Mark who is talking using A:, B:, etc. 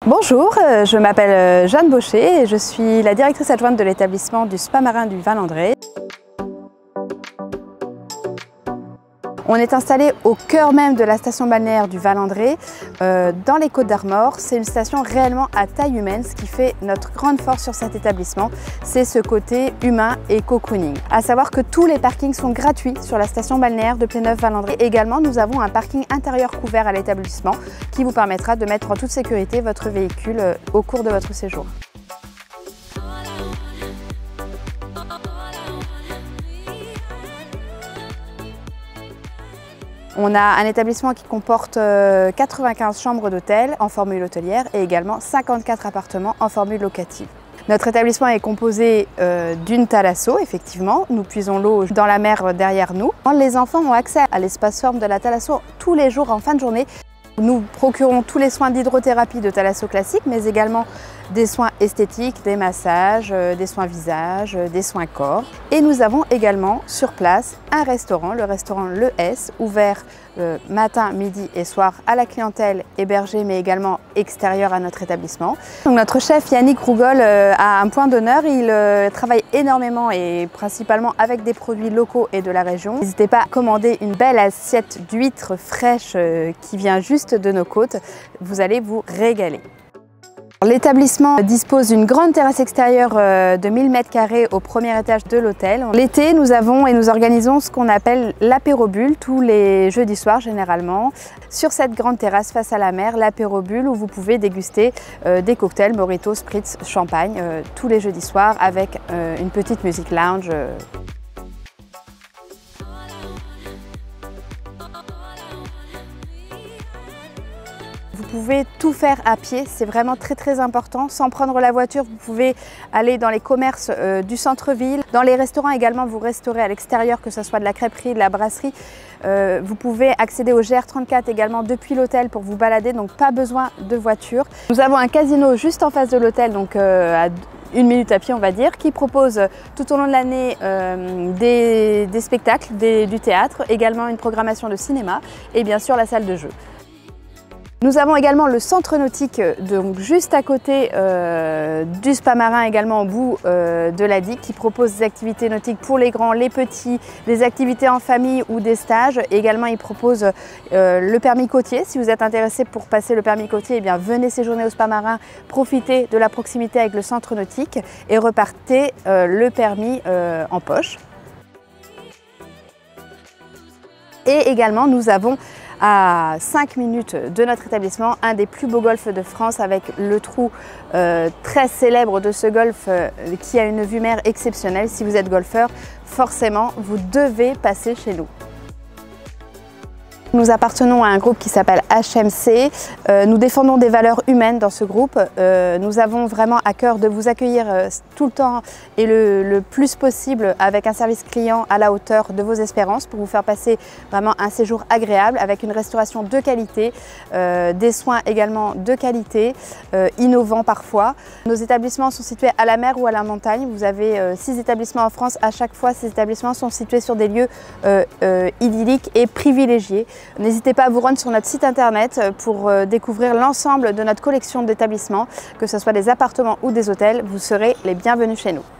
A: Bonjour, je m'appelle Jeanne Baucher et je suis la directrice adjointe de l'établissement du Spa Marin du Val-André. On est installé au cœur même de la station balnéaire du Val-André, dans les Côtes d'Armor. C'est une station réellement à taille humaine, ce qui fait notre grande force sur cet établissement, c'est ce côté humain et cocooning. À savoir que tous les parkings sont gratuits sur la station balnéaire de Pléneuf-Val-André. Également, nous avons un parking intérieur couvert à l'établissement qui vous permettra de mettre en toute sécurité votre véhicule au cours de votre séjour. On a un établissement qui comporte 95 chambres d'hôtel en formule hôtelière et également 54 appartements en formule locative. Notre établissement est composé d'une thalasso, effectivement. Nous puisons l'eau dans la mer derrière nous. Les enfants ont accès à l'espace forme de la thalasso tous les jours en fin de journée. Nous procurons tous les soins d'hydrothérapie de thalasso classique, mais également des soins esthétiques, des massages, des soins visage, des soins corps. Et nous avons également sur place un restaurant, le restaurant Le S, ouvert matin, midi et soir à la clientèle hébergée, mais également extérieure à notre établissement. Donc notre chef Yannick Rougol a un point d'honneur. Il travaille énormément et principalement avec des produits locaux et de la région. N'hésitez pas à commander une belle assiette d'huîtres fraîches qui vient juste de nos côtes. Vous allez vous régaler. L'établissement dispose d'une grande terrasse extérieure de 1000 m² au premier étage de l'hôtel. L'été, nous avons et nous organisons ce qu'on appelle l'apérobulle, tous les jeudis soirs généralement. Sur cette grande terrasse face à la mer, l'apérobulle où vous pouvez déguster des cocktails, mojito, spritz, champagne, tous les jeudis soirs avec une petite musique lounge. Vous pouvez tout faire à pied, c'est vraiment très important. Sans prendre la voiture, vous pouvez aller dans les commerces du centre-ville. Dans les restaurants également, vous restaurez à l'extérieur, que ce soit de la crêperie, de la brasserie. Vous pouvez accéder au GR34 également depuis l'hôtel pour vous balader, donc pas besoin de voiture. Nous avons un casino juste en face de l'hôtel, donc à 1 minute à pied on va dire, qui propose tout au long de l'année des spectacles, du théâtre, également une programmation de cinéma et bien sûr la salle de jeu. Nous avons également le centre nautique, donc juste à côté du Spa Marin, également au bout de la digue, qui propose des activités nautiques pour les grands, les petits, des activités en famille ou des stages. Et également, il propose le permis côtier. Si vous êtes intéressé pour passer le permis côtier, eh bien, venez séjourner au Spa Marin, profitez de la proximité avec le centre nautique et repartez le permis en poche. Et également, nous avons à 5 minutes de notre établissement un des plus beaux golfs de France avec le trou très célèbre de ce golfe qui a une vue mer exceptionnelle. Si vous êtes golfeur, forcément, vous devez passer chez nous. Nous appartenons à un groupe qui s'appelle HMC. Nous défendons des valeurs humaines dans ce groupe. Nous avons vraiment à cœur de vous accueillir tout le temps et le plus possible avec un service client à la hauteur de vos espérances pour vous faire passer vraiment un séjour agréable avec une restauration de qualité, des soins également de qualité, innovants parfois. Nos établissements sont situés à la mer ou à la montagne. Vous avez 6 établissements en France. À chaque fois, ces établissements sont situés sur des lieux idylliques et privilégiés. N'hésitez pas à vous rendre sur notre site internet pour découvrir l'ensemble de notre collection d'établissements, que ce soit des appartements ou des hôtels, vous serez les bienvenus chez nous.